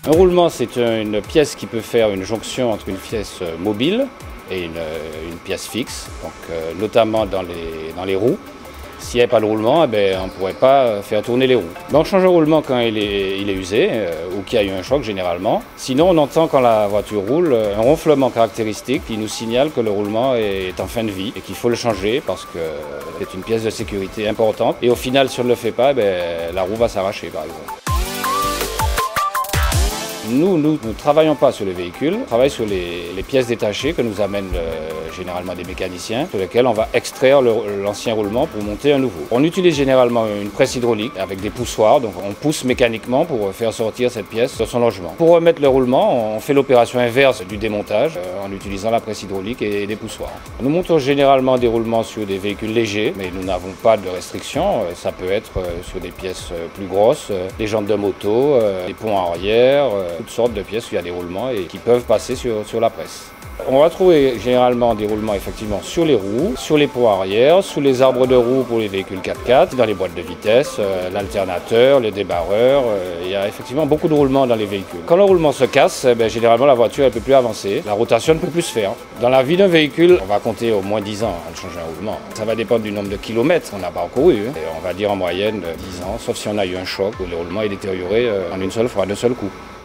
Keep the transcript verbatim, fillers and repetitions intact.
Un roulement, c'est une pièce qui peut faire une jonction entre une pièce mobile et une, une pièce fixe, donc, euh, notamment dans les, dans les roues. S'il n'y avait pas de roulement, eh bien, on ne pourrait pas faire tourner les roues. Donc, on change le roulement quand il est, il est usé euh, ou qu'il y a eu un choc généralement. Sinon, on entend quand la voiture roule un ronflement caractéristique qui nous signale que le roulement est en fin de vie et qu'il faut le changer parce que c'est une pièce de sécurité importante. Et au final, si on ne le fait pas, eh bien, la roue va s'arracher par exemple. Nous, nous ne travaillons pas sur les véhicules, on travaille sur les, les pièces détachées que nous amènent euh, généralement des mécaniciens, sur lesquelles on va extraire l'ancien roulement pour monter un nouveau. On utilise généralement une presse hydraulique avec des poussoirs, donc on pousse mécaniquement pour faire sortir cette pièce de son logement. Pour remettre le roulement, on fait l'opération inverse du démontage euh, en utilisant la presse hydraulique et des poussoirs. Nous montons généralement des roulements sur des véhicules légers, mais nous n'avons pas de restrictions. Ça peut être sur des pièces plus grosses, des jantes de moto, des ponts arrière, toutes sortes de pièces où il y a des roulements et qui peuvent passer sur, sur la presse. On va trouver généralement des roulements effectivement sur les roues, sur les ponts arrière, sous les arbres de roues pour les véhicules quatre quatre, dans les boîtes de vitesse, euh, l'alternateur, le débarreur. Euh, il y a effectivement beaucoup de roulements dans les véhicules. Quand le roulement se casse, eh bien, généralement la voiture ne peut plus avancer, la rotation ne peut plus se faire. Dans la vie d'un véhicule, on va compter au moins dix ans à changer un roulement. Ça va dépendre du nombre de kilomètres qu'on a parcouru. Hein. Et on va dire en moyenne dix ans, sauf si on a eu un choc où le roulement est détérioré en une seule fois, d'un seul coup.